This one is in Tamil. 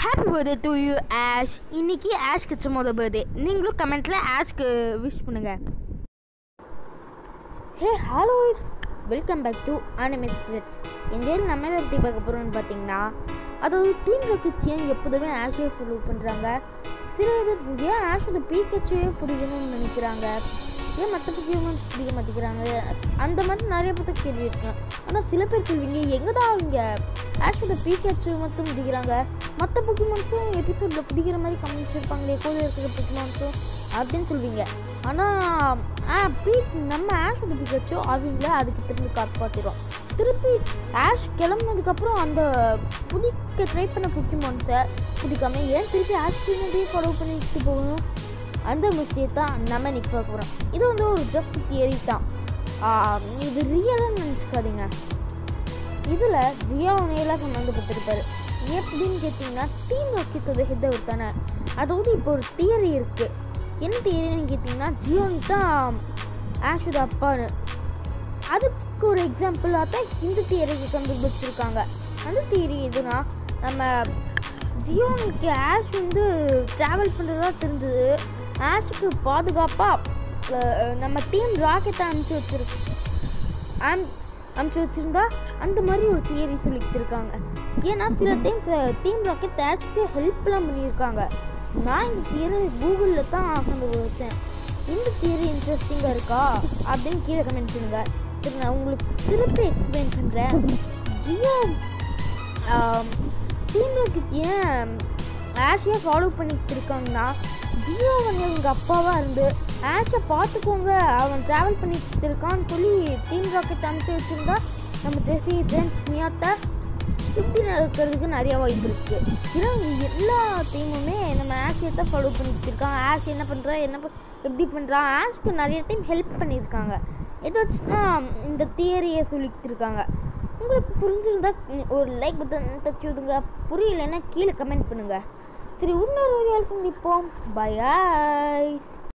Happy birthday to you Ash. இன்னைக்கு ஆஷ்க்கு சும்மா பர்த்டே. நீங்களும் கமெண்ட்டில் ஆஷ்க்கு விஷ் பண்ணுங்கள். Hey hello, welcome back to anime secrets. எங்கேயும் நம்ம எப்படி பார்க்க போகிறோம்னு பார்த்தீங்கன்னா, அதாவது டீம் ராக்கெட் ஏன் எப்போதுமே ஆஷே ஃபாலோ பண்ணுறாங்க. சில இது ஏன் ஆஷோட பீக்கச்சே பிடிக்கணும்னு நினைக்கிறாங்க, ஏன் மற்ற புக்கியமாக பிடிக்க மாட்டேங்கிறாங்க, அந்த மாதிரி நிறைய பற்றி கேள்வி இருக்கலாம். ஆனால் சில பேர் சொல்வீங்க, எங்கே தான் அவங்க ஆஷோட பீக்கச்சு மட்டும் பிடிக்கிறாங்க, மற்ற புக்கிமான்ஸும் எபிசோடில் பிடிக்கிற மாதிரி காமிச்சிருப்பாங்களே கூட இருக்கிற புக்கிமான்ஸும் அப்படின்னு சொல்வீங்க. ஆனால் நம்ம ஆஷோட பீக்கச்சோ அவங்கள அதுக்கு திரும்பி காப்பாற்றிடும். திருப்பி ஆஷ் கிளம்புனதுக்கப்புறம் அந்த பிடிக்க ட்ரை பண்ண புக்கிமான்ஸை பிடிக்காம ஏன் திருப்பி ஆஷ் டீமையே ஃபாலோ பண்ணிட்டு போகணும், அந்த மிஸ்டேக் தான் நம்ம இன்னைக்கு பார்க்க போகிறோம். இது வந்து ஒரு ஜஸ்ட் தியரி தான், இது ரியலாக நினச்சிக்காதீங்க. இதில் ஜியோனேலாம் சம்மந்தப்பட்டிருப்பாரு. எப்படின்னு கேட்டிங்கன்னா, டீம் ராக்கெட்டோட ஹெட் அவர் தானே. அதாவது இப்போ ஒரு தியரி இருக்குது. என்ன தியரின்னு கேட்டிங்கன்னா, ஜியோன் தான் ஆஷோட அப்பான்னு. அதுக்கு ஒரு எக்ஸாம்பிளாக தான் இந்த தியரிக்கு கண்டுபிடிச்சிருக்காங்க. அந்த தியரி எதுனா, நம்ம ஜியோனுக்கு ஆஷ் வந்து ட்ராவல் பண்ணுறதா தெரிஞ்சது, ஆஷுக்கு பாதுகாப்பாக நம்ம டீம் ராக்கெட்டை அனுப்பிச்சி வச்சுருந்தா அந்த மாதிரி ஒரு தியரி சொல்லிக்கிட்டு இருக்காங்க. ஏன்னா சில டைம்ஸ் டீம் ராக்கெட் ஆஷுக்கு ஹெல்ப்லாம் பண்ணியிருக்காங்க. நான் இந்த தியரி கூகுளில் தான் கண்டுபிடிச்சேன். இந்த தியரி இன்ட்ரெஸ்டிங்காக இருக்கா அப்படின்னு கீழே கமெண்ட் பண்ணுங்கள். சரி, நான் உங்களுக்கு திருப்பி எக்ஸ்பிளைன் பண்ணுறேன். ஜியோ டீம் ராக்கெட் ஏன் ஆஷையை ஃபாலோ பண்ணிக்கிட்டு இருக்காங்கன்னா, ஜியோ வந்து அவங்க அப்பாவாக இருந்து ஆஷை பார்த்துக்கோங்க, அவன் ட்ராவல் பண்ணிக்கிட்டு இருக்கான்னு சொல்லி டீம் ராக்கெட் அனுப்பிச்சு வச்சுருந்தா நம்ம ஜெஸி ஜேம்ஸ் மியாத்தா இப்படி நடக்கிறதுக்கு நிறையா வாய்ப்பு இருக்குது. ஏன்னா எல்லா டீமுமே நம்ம ஆஷையை தான் ஃபாலோ பண்ணிக்கிட்டு இருக்காங்க. ஆஷ் என்ன பண்ணுறா, எப்படி பண்ணுறான், ஆஷ்க்கு நிறைய டைம் ஹெல்ப் பண்ணியிருக்காங்க. இதை வச்சு தான் இந்த தியரியை சொல்லிக்கிட்டு இருக்காங்க. உங்களுக்கு புரிஞ்சிருந்தா ஒரு லைக் பட்டன் தச்சு விடுங்க, புரியலைன்னா கீழே கமெண்ட் பண்ணுங்கள். சரி, இன்னொரு வீடியோவில் சந்திப்போம். பை.